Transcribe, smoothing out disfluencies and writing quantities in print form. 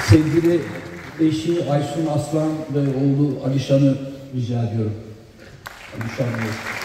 sevgili eşi Aysun Aslan ve oğlu Alişan'ı rica ediyorum. Alişan Bey.